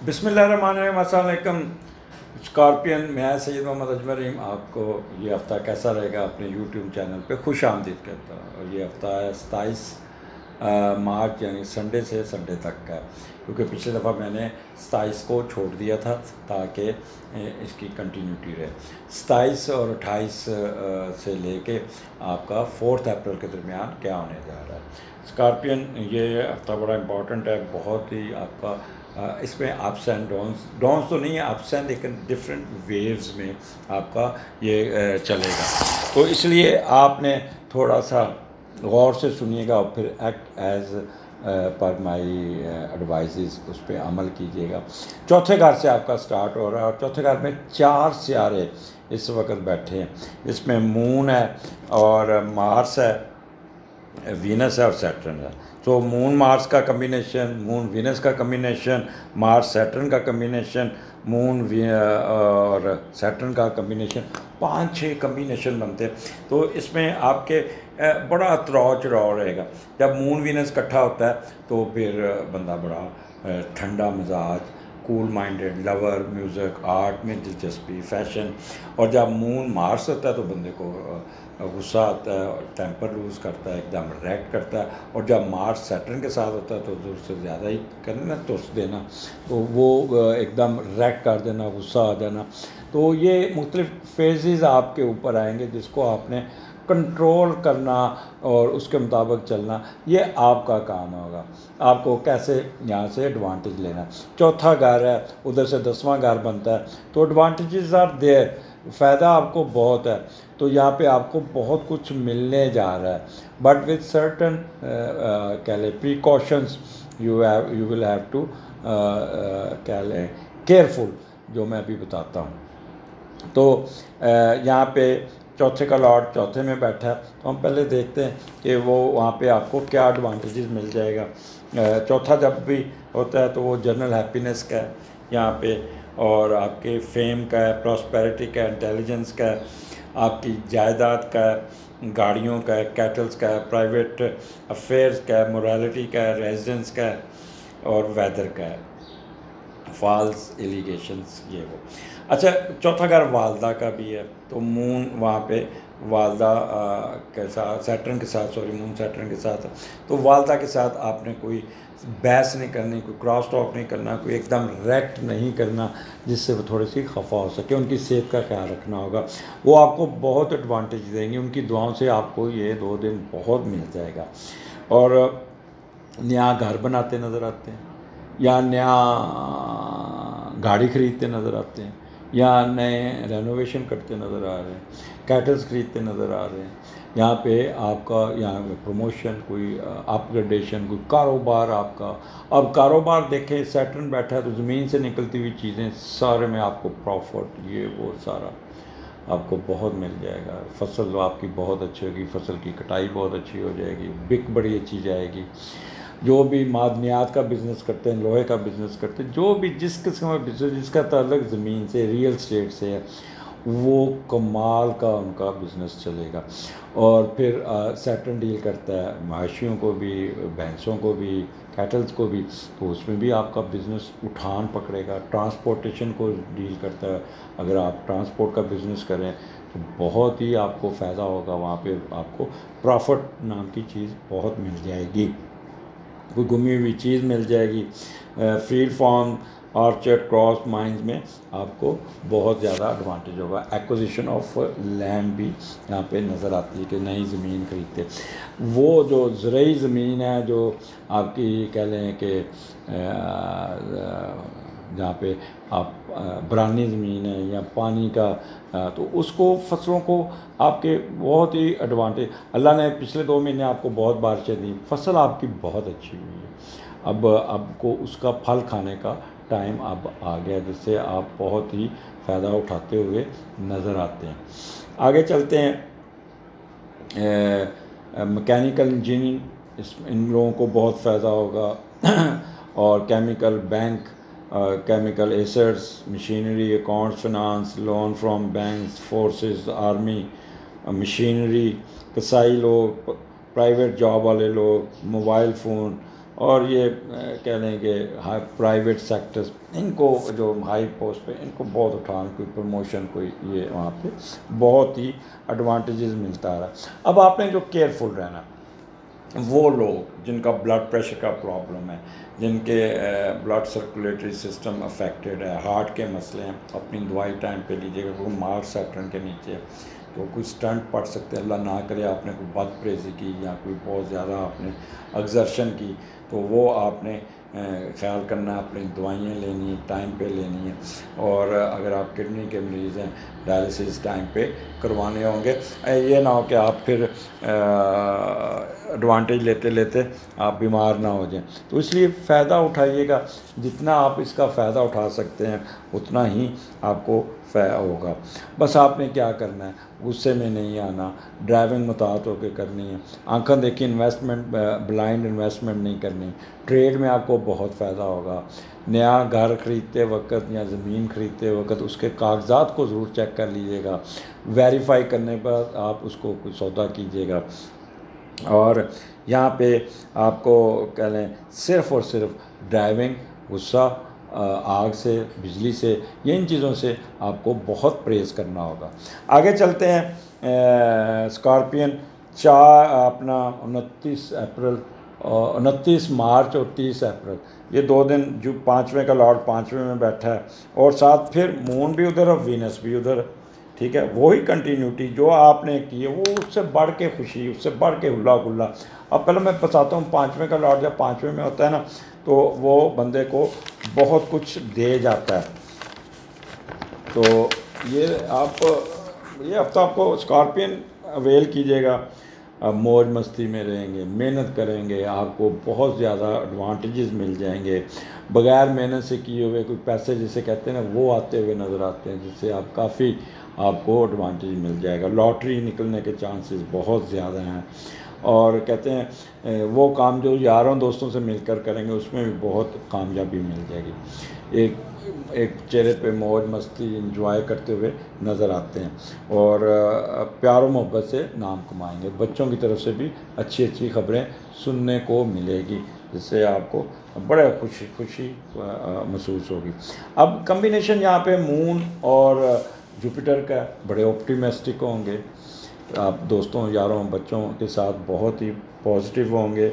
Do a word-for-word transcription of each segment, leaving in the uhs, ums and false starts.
बिस्मिल्लाहिर्रहमानिर्रहीम, अस्सलाम वालेकुम। स्कॉर्पियन, मैं सैयद मोहम्मद अजमल रहीम आपको ये हफ़्ता कैसा रहेगा अपने यूट्यूब चैनल पे खुश आमदीद कहता हूँ। और ये हफ़्ता है सताईस मार्च यानी संडे से संडे तक का, क्योंकि पिछली दफ़ा मैंने सताईस को छोड़ दिया था ताकि इसकी कंटिन्यूटी रहे। सताईस और अट्ठाईस से लेके आपका फोर्थ अप्रैल के दरमियान क्या होने जा रहा है। स्कॉर्पियन, ये हफ़्ता बड़ा इम्पॉर्टेंट है, बहुत ही आपका इसमें अप्स एंड डाउन्स डाउन्स तो नहीं है, अप्स एंड लेकिन डिफरेंट वेव्स में आपका ये चलेगा। तो इसलिए आपने थोड़ा सा गौर से सुनिएगा और फिर एक्ट एज पर माई एडवाइसेस उस पर अमल कीजिएगा। चौथे घर से आपका स्टार्ट हो रहा है और चौथे घर में चार सियारे इस वक्त बैठे हैं। इसमें मून है और मार्स है, वीनस है और सैटर्न है। तो मून मार्स का कम्बिनेशन, मून वीनस का कम्बिनेशन, मार्स सैटर्न का कम्बिनेशन, मून और सैटर्न का कम्बिनेशन, पाँच छः कम्बिनेशन बनते हैं। तो इसमें आपके बड़ा तराव चढ़ाव रहेगा। जब मून वीनस इकट्ठा होता है तो फिर बंदा बड़ा ठंडा मिजाज, cool minded, lover, music, art में दिलचस्पी, फैशन। और जब मून मार्स होता है तो बंदे को गुस्सा आता है, टेम्पर लूज़ करता है, एकदम रैक करता है। और जब मार्स सैटर्न के साथ होता है तो ज़रूर से ज़्यादा ही करना, तुस देना, तो वो एकदम रैक कर देना, गुस्सा आ जाना। तो ये मुख्तलिफ़ फेजेस आपके ऊपर आएंगे जिसको आपने कंट्रोल करना और उसके मुताबिक चलना, ये आपका काम होगा। आपको कैसे यहाँ से एडवांटेज लेना। चौथा घर है, उधर से दसवां घर बनता है, तो एडवांटेजेस आर देयर, फ़ायदा आपको बहुत है। तो यहाँ पे आपको बहुत कुछ मिलने जा रहा है, बट विद सर्टन कह लें precautions you have you will have to कह लें केयरफुल, जो मैं अभी बताता हूँ। तो uh, यहाँ पे चौथे का लॉर्ड चौथे में बैठा है, तो हम पहले देखते हैं कि वो वहाँ पे आपको क्या एडवांटेजेस मिल जाएगा। uh, चौथा जब भी होता है तो वो जनरल हैप्पीनेस का है यहाँ पे, और आपके फेम का है, प्रॉस्पेरिटी का है, इंटेलिजेंस का है, आपकी जायदाद का है, गाड़ियों का है, कैटल्स का है, प्राइवेट अफेयर्स का है, मोरालिटी का है, रेजिडेंस का है और वेदर का है, फॉल्स एलिगेशंस, ये वो। अच्छा, चौथा घर वालदा का भी है, तो मून वहाँ पे वालदा के साथ, सैटर्न के साथ, सॉरी मून सैटर्न के साथ, तो वालदा के साथ आपने कोई बहस नहीं करनी, कोई क्रॉस टॉक नहीं करना, कोई एकदम रेक्ट नहीं करना जिससे वो थोड़ी सी खफा हो सके। उनकी सेहत का ख्याल रखना होगा, वो आपको बहुत एडवांटेज देंगे। उनकी दुआओं से आपको ये दो दिन बहुत मिल जाएगा। और नया घर बनाते नज़र आते हैं, या नया गाड़ी ख़रीदते नज़र आते हैं, या नए रेनोवेशन करते नज़र आ रहे हैं, कैटल्स ख़रीदते नज़र आ रहे हैं। यहाँ पे आपका यहाँ प्रमोशन, कोई अपग्रेडेशन, कोई कारोबार आपका। अब कारोबार देखें, सैटर्न बैठा है तो ज़मीन से निकलती हुई चीज़ें सारे में आपको प्रॉफिट, ये वो सारा आपको बहुत मिल जाएगा। फसल आपकी बहुत अच्छी होगी, फसल की कटाई बहुत अच्छी हो जाएगी, बिक बड़ी अच्छी जाएगी। जो भी मादनियात का बिज़नेस करते हैं, लोहे का बिज़नेस करते हैं, जो भी जिस किस्म का बिज़नेस जिसका ताल्लुक ज़मीन से, रियल स्टेट से है, वो कमाल का उनका बिज़नेस चलेगा। और फिर सैटर्न डील करता है मवेशियों को भी, भैंसों को भी, कैटल्स को भी, तो उसमें भी आपका बिज़नेस उठान पकड़ेगा। ट्रांसपोर्टेशन को डील करता है, अगर आप ट्रांसपोर्ट का बिज़नेस करें तो बहुत ही आपको फ़ायदा होगा। वहाँ पे आपको प्रॉफिट नाम की चीज़ बहुत मिल जाएगी, कोई गुमी हुई चीज़ मिल जाएगी। Field farm, orchard, cross mines में आपको बहुत ज़्यादा एडवांटेज होगा। एक्विजिशन ऑफ लैंड भी यहाँ पे नज़र आती है कि नई ज़मीन खरीदते। वो जो ज़रूरी ज़मीन है जो आपकी कह लें कि जहाँ पे आप बरानी ज़मीन है या पानी का, तो उसको फसलों को आपके बहुत ही एडवांटेज। अल्लाह ने पिछले दो महीने आपको बहुत बारिशें दी, फसल आपकी बहुत अच्छी हुई है। अब आपको उसका फल खाने का टाइम अब आ गया, जिससे आप बहुत ही फ़ायदा उठाते हुए नज़र आते हैं। आगे चलते हैं। मैकेनिकल इंजीनियरिंग, इस इन लोगों को बहुत फ़ायदा होगा। और chemical, bank, chemical assets, machinery, accounts, finance, loan from banks, forces, army, machinery, कसाई लोग, प्राइवेट जॉब वाले लोग, मोबाइल फ़ोन और ये कह लें कि हाई प्राइवेट सेक्टर्स, इनको जो हाई पोस्ट पे इनको बहुत उठान, कोई प्रमोशन, कोई ये वहाँ पे बहुत ही एडवांटेजेस मिलता रहा। अब आपने जो केयरफुल रहना, वो लोग जिनका ब्लड प्रेशर का प्रॉब्लम है, जिनके ब्लड सर्कुलेटरी सिस्टम अफेक्टेड है, हार्ट के मसले हैं, अपनी दवाई टाइम पे लीजिएगा। कोई मार्क्स सेक्टर के नीचे तो कोई स्टंट पड़ सकते हैं, अल्लाह ना करे आपने कोई बदप्रेजी की या कोई बहुत ज़्यादा आपने एक्सर्शन की, तो वो आपने ख्याल करना, अपनी दवाइयाँ लेनी है, टाइम पे लेनी है। और अगर आप किडनी के मरीज़ हैं, डायलिसिस टाइम पे करवाने होंगे। ये ना हो कि आप फिर एडवांटेज लेते लेते आप बीमार ना हो जाएं। तो इसलिए फ़ायदा उठाइएगा, जितना आप इसका फ़ायदा उठा सकते हैं उतना ही आपको फ़ायदा होगा। बस आपने क्या करना है, गुस्से में नहीं आना, ड्राइविंग मुताहत होकर करनी है, आंखें देखी इन्वेस्टमेंट, ब्लाइंड इन्वेस्टमेंट नहीं करनी। ट्रेड में आपको बहुत फ़ायदा होगा। नया घर ख़रीदते वक्त या ज़मीन ख़रीदते वक्त उसके कागज़ात को ज़रूर चेक कर लीजिएगा, वेरीफाई करने पर आप उसको कोई सौदा कीजिएगा। और यहाँ पे आपको कह लें सिर्फ़ और सिर्फ ड्राइविंग, गुस्सा, आग से, बिजली से, ये इन चीज़ों से आपको बहुत परहेज़ करना होगा। आगे चलते हैं। स्कॉर्पियन चार अपना उनतीस अप्रैल उनतीस मार्च और तीस अप्रैल, ये दो दिन जो पाँचवें का लॉर्ड पाँचवें में बैठा है, और साथ फिर मून भी उधर और वीनस भी उधर। ठीक है, वही कंटिन्यूटी जो आपने की है वो उससे बढ़ के खुशी, उससे बढ़ के हुल्ला गुल्ला। अब पहले मैं बताता हूँ, पाँचवें का लॉर्ड जब पाँचवें में होता है ना, तो वो बंदे को बहुत कुछ दे जाता है। तो ये आप ये हफ्ता आपको स्कॉर्पियन अवेल कीजिएगा। आप मौज मस्ती में रहेंगे, मेहनत करेंगे, आपको बहुत ज़्यादा एडवांटेजेस मिल जाएंगे। बग़ैर मेहनत से किए हुए कोई पैसे जिसे कहते हैं ना, वो आते हुए नज़र आते हैं, जिससे आप काफ़ी आपको एडवांटेज मिल जाएगा। लॉटरी निकलने के चांसेस बहुत ज़्यादा हैं। और कहते हैं वो काम जो यारों दोस्तों से मिलकर करेंगे उसमें भी बहुत कामयाबी मिल जाएगी। एक एक चेहरे पे मौज मस्ती इंजॉय करते हुए नज़र आते हैं, और प्यार और मोहब्बत से नाम कमाएंगे। बच्चों की तरफ से भी अच्छी अच्छी खबरें सुनने को मिलेगी, जिससे आपको बड़ा खुशी खुशी महसूस होगी। अब कम्बिनेशन यहाँ पे मून और जुपिटर का बड़े ऑप्टिमिस्टिक होंगे। आप दोस्तों, यारों, बच्चों के साथ बहुत ही पॉजिटिव होंगे,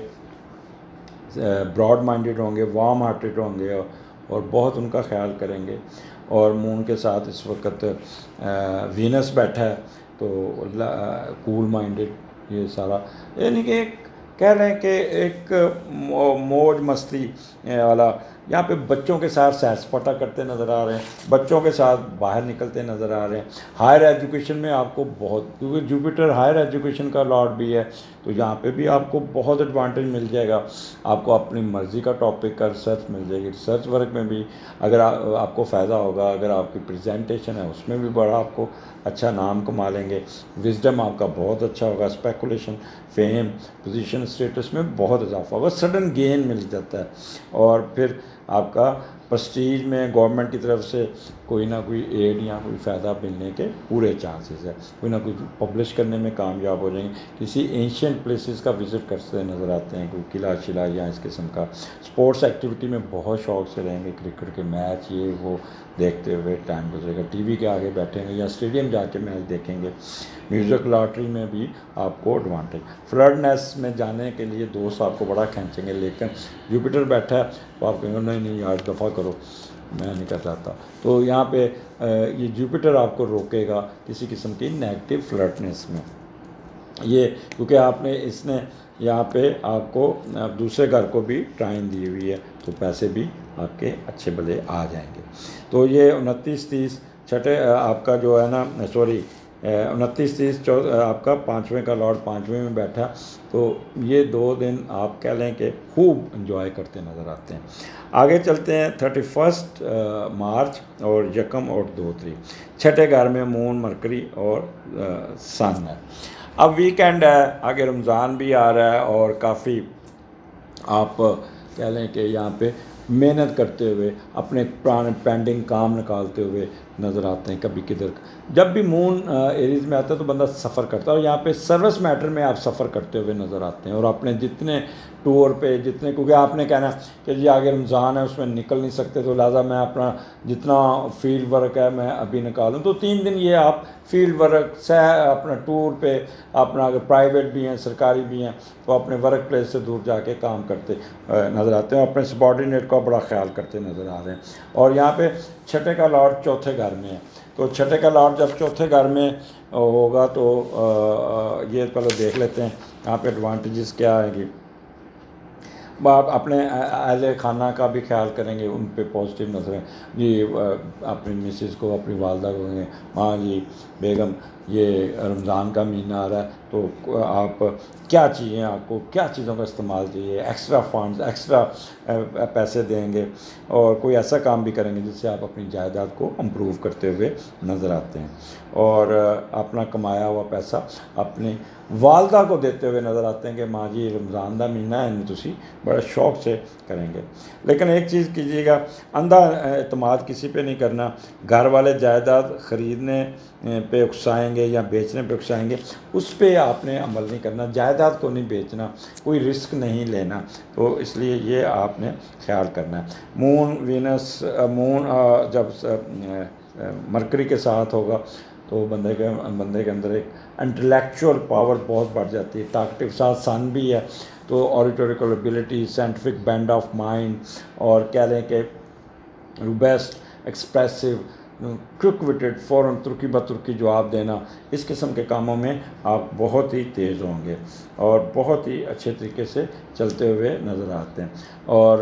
ब्रॉड माइंडेड होंगे, वार्म हार्टेड होंगे और बहुत उनका ख्याल करेंगे। और मून के साथ इस वक्त वीनस बैठा है, तो कूल माइंडेड, ये सारा यानी कि एक कह रहे हैं कि एक मौज मस्ती वाला। यहाँ पे बच्चों के साथ सैर सपाटा करते नज़र आ रहे हैं, बच्चों के साथ बाहर निकलते नज़र आ रहे हैं। हायर एजुकेशन में आपको बहुत, क्योंकि जुपिटर हायर एजुकेशन का लॉर्ड भी है, तो यहाँ पे भी आपको बहुत एडवांटेज मिल जाएगा। आपको अपनी मर्ज़ी का टॉपिक का रिसर्च मिल जाएगी। रिसर्च वर्क में भी अगर आ, आपको फ़ायदा होगा। अगर आपकी प्रेजेंटेशन है उसमें भी बड़ा आपको अच्छा नाम कमा लेंगे। विजडम आपका बहुत अच्छा होगा। स्पेकुलेशन, फेम, पोजीशन, स्टेटस में बहुत इजाफा होगा। सडन गेन मिल जाता है। और फिर आपका प्रेस्टीज में गवर्नमेंट की तरफ से कोई ना कोई एड या कोई फ़ायदा मिलने के पूरे चांसेस है। कोई ना कोई पब्लिश करने में कामयाब हो जाएंगे। किसी एंशियंट प्लेसेस का विज़िट करते नज़र आते हैं, कोई किला शिला या इस किस्म का। स्पोर्ट्स एक्टिविटी में बहुत शौक से रहेंगे, क्रिकेट के मैच ये वो देखते हुए टाइम गुजरेगा। टीवी के आगे बैठेंगे या स्टेडियम जाके मैच देखेंगे। म्यूज़िक लॉटरी में भी आपको एडवांटेज। फ्लर्टनेस में जाने के लिए दोस्त आपको बड़ा खींचेंगे, लेकिन जुपिटर बैठा है तो आप कहेंगे नहीं नहीं यार दफ़ा करो, मैं नहीं कर चाहता। तो यहाँ पे ये जुपिटर आपको रोकेगा किसी किस्म की नेगेटिव फ्लर्टनेस में। ये क्योंकि आपने इसने यहाँ पे आपको दूसरे घर को भी टाइम दी हुई है, तो पैसे भी आपके अच्छे भले आ जाएंगे। तो ये उनतीस तीस छठे आपका जो है ना, सॉरी उनतीस तीस चौ आपका पाँचवें का लॉर्ड पाँचवें में बैठा, तो ये दो दिन आप कह लें कि खूब एंजॉय करते नज़र आते हैं। आगे चलते हैं। थर्टी फर्स्ट मार्च और यकम और दो तारीख, छठे घर में मून, मरकरी और सन है। अब वीकेंड है, आगे रमज़ान भी आ रहा है, और काफ़ी आप कह लें कि यहाँ पे मेहनत करते हुए, अपने पुराने पेंडिंग काम निकालते हुए नज़र आते हैं। कभी किधर जब भी मून एरीज में आता है तो बंदा सफ़र करता है, और यहाँ पे सर्विस मैटर में आप सफ़र करते हुए नज़र आते हैं। और अपने जितने टूर पे जितने, क्योंकि आपने कहना कि जी आगे रमज़ान है उसमें निकल नहीं सकते, तो लिहाजा मैं अपना जितना फील्ड वर्क है मैं अभी निकालूँ, तो तीन दिन ये आप फील्ड वर्क से अपना टूर पे, अपना अगर प्राइवेट भी हैं सरकारी भी हैं तो अपने वर्क प्लेस से दूर जाके काम करते नज़र आते हैं, अपने सबॉर्डिनेट का बड़ा ख्याल करते नज़र आ रहे हैं। और यहाँ पे छठे का लॉर्ड चौथे घर में है, तो छठे का लॉर्ड जब चौथे घर में होगा तो ये पहले देख लेते हैं यहाँ पे एडवांटेजेस क्या आएंगी। आप अपने अहले खाना का भी ख्याल करेंगे, उन पे पॉजिटिव नज़रें जी, अपनी मिसेस को, अपनी वालदा को कहेंगे हाँ जी बेगम ये रमज़ान का महीना आ रहा है तो आप क्या चाहिए, आपको क्या चीज़ों का इस्तेमाल चाहिए, एक्स्ट्रा फंड्स एक्स्ट्रा पैसे देंगे, और कोई ऐसा काम भी करेंगे जिससे आप अपनी जायदाद को इम्प्रूव करते हुए नज़र आते हैं। और अपना कमाया हुआ पैसा अपनी वालदा को देते हुए नज़र आते हैं कि माँ जी रमज़ान का महीना है तुसी बड़े शौक़ से करेंगे। लेकिन एक चीज़ कीजिएगा, अंधा एतमाद किसी पे नहीं करना। घर वाले जायदाद ख़रीदने पे उकसाएंगे या बेचने पे उकसाएंगे, उस पे आपने अमल नहीं करना। जायदाद को नहीं बेचना, कोई रिस्क नहीं लेना, तो इसलिए ये आपने ख्याल करना है। मून वीनस मून जब मरकरी के साथ होगा तो बंदे के बंदे के अंदर एक इंटेलेक्चुअल पावर बहुत बढ़ जाती है। ताकटिव साथ सन भी है तो auditorical ability, scientific bent of mind, और कह लें कि बेस्ट एक्सप्रेसिव, क्विक विटेड, फ़ौरन तुर्की ब तुर्की जवाब देना, इस किस्म के कामों में आप बहुत ही तेज़ होंगे और बहुत ही अच्छे तरीके से चलते हुए नज़र आते हैं। और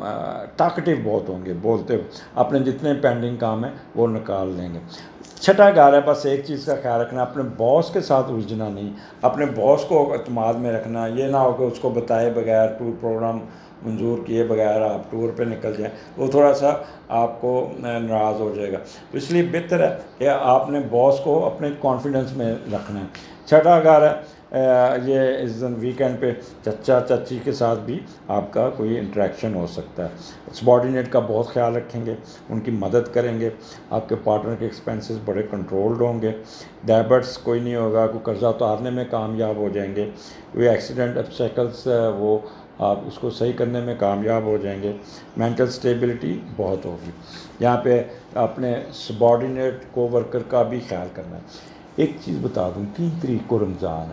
टाकटिव बहुत होंगे, बोलते अपने जितने पेंडिंग काम हैं वो निकाल लेंगे। छठा घर है, बस एक चीज़ का ख्याल रखना, अपने बॉस के साथ उलझना नहीं, अपने बॉस को एतमाद में रखना। ये ना हो कि उसको बताए बगैर, टूर प्रोग्राम मंजूर किए बगैर आप टूर पे निकल जाएं, वो थोड़ा सा आपको नाराज़ हो जाएगा। तो इसलिए बेहतर है कि आपने बॉस को अपने कॉन्फिडेंस में रखना है। छठा घर है ये इस दिन वीकेंड पे चचा चाची के साथ भी आपका कोई इंटरेक्शन हो सकता है। सबॉर्डिनेट का बहुत ख्याल रखेंगे, उनकी मदद करेंगे, आपके पार्टनर के एक्सपेंसेस बड़े कंट्रोल्ड होंगे, डेबिट्स कोई नहीं होगा, कोई कर्जा उतारने में कामयाब हो जाएंगे, कोई एक्सीडेंट ऑब्स्टेकल्स वो आप उसको सही करने में कामयाब हो जाएंगे। मेंटल स्टेबिलिटी बहुत होगी। यहाँ पे अपने सबॉर्डिनेट को वर्कर का भी ख्याल करना है। एक चीज़ बता दूँ, तीन तारीख को रमज़ान है,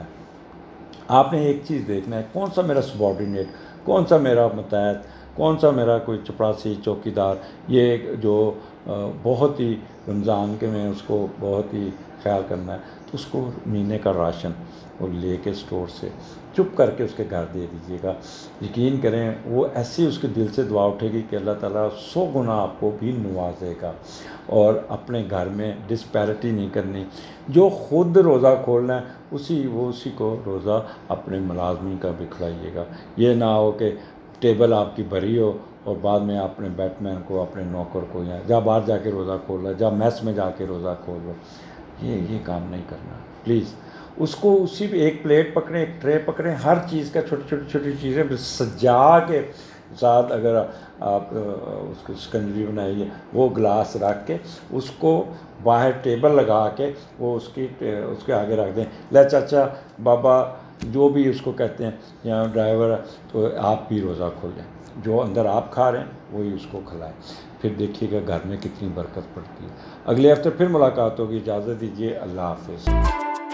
आपने एक चीज़ देखना है, कौन सा मेरा सबॉर्डिनेट, कौन सा मेरा मतहत, कौन सा मेरा कोई चपरासी चौकीदार, ये जो बहुत ही रमज़ान के में उसको बहुत ही ख्याल करना है, तो उसको महीने का राशन और ले के स्टोर से चुप करके उसके घर दे दीजिएगा। यकीन करें वो ऐसी उसके दिल से दुआ उठेगी कि अल्लाह ताला सौ गुना आपको भी नवाजेगा। और अपने घर में डिस्पैरिटी नहीं करनी, जो ख़ुद रोज़ा खोलना है उसी वो उसी को रोज़ा अपने मुलाजमी का भी खिलाइएगा। ये ना हो कि टेबल आपकी भरी हो और बाद में अपने बैटमैन को, अपने नौकर को, या जा बाहर जाके रोज़ा खोल लो, जा मैस में जाके रोज़ा खोल लो, ये ये काम नहीं करना प्लीज़। उसको उसी एक प्लेट पकड़ें, एक ट्रे पकड़ें, हर चीज़ का छोटी छोटी छोटी चीज़ें सजा के साथ, अगर आप उसको शिकंजी बनाइए, वो गिलास रख के उसको बाहर टेबल लगा के वो उसकी उसके आगे रख दें। ले चाचा बाबा जो भी उसको कहते हैं, या ड्राइवर, तो आप भी रोज़ा खोलें, जो अंदर आप खा रहे हैं वही उसको खिलाएं। फिर देखिएगा घर में कितनी बरकत पड़ती है। अगले हफ्ते फिर मुलाकात होगी, इजाज़त दीजिए, अल्लाह हाफ़िज़।